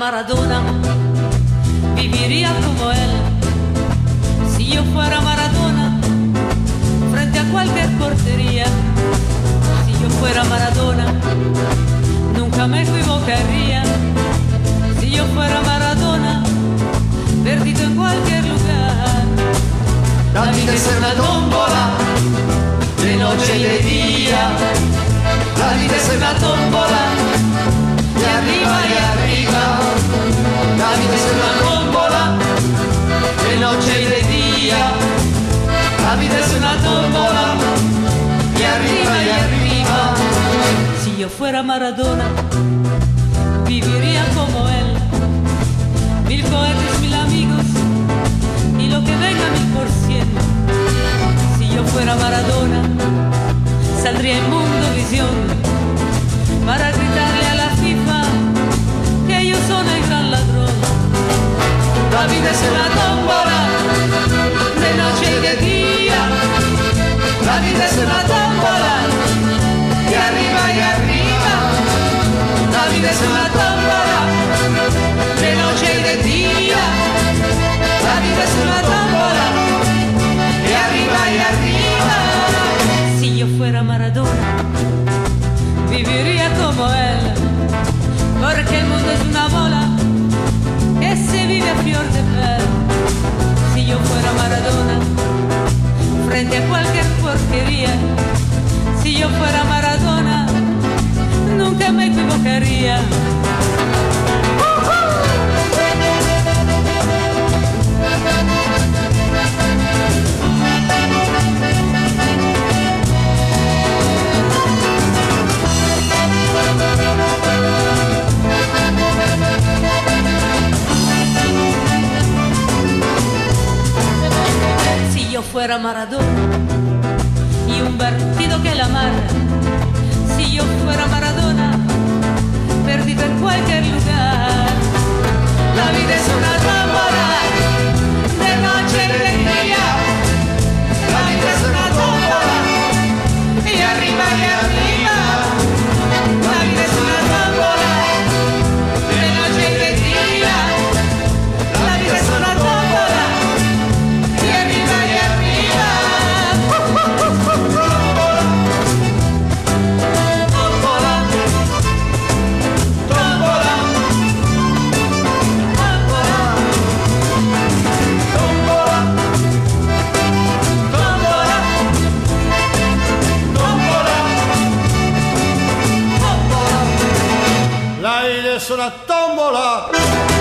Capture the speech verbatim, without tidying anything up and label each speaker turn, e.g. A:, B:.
A: Maradona, viviría como él. Si yo fuera Maradona, frente a cualquier portería. Si yo fuera Maradona, nunca me equivocaría. Si yo fuera Maradona, perdido en cualquier lugar.
B: La vida es una tómbola, de noche y de día. La vida es una tómbola, de arriba y arriba. La vida es una tómbola, de noche y de día. La vida es una tómbola, de arriba y arriba.
A: Si yo fuera Maradona, viviría como él. Mil cohetes, mil amigos, y lo que venga mil por ciento. Si yo fuera Maradona, saldría en Mundovisión para gritarle a la FIFA que ellos son el gran ladrón.
B: La vida es una tómbola, de noche y de día. La vida es una tómbola, de arriba y arriba. La vida es una tómbola, de noche y de día. La vida es una tómbola, de arriba y arriba.
A: Si yo fuera Maradona, viviría como él, porque el mundo es una bola que se vive a flor de piel. Si yo fuera Maradona, frente a cualquier porquería. Si yo fuera Maradona, nunca me equivocaría. Si yo fuera Maradona y un partido que la amarra. Si yo fuera Maradona, perdido en cualquier lugar.
B: La vida es una tómbola, de noche y de día. La vida es una tómbola, y arriba y arriba. La vida es una tómbola, de noche y de día. La vida es una tómbola, y arriba y arriba. Tómbola, tómbola, tómbola. La vida es una tómbola.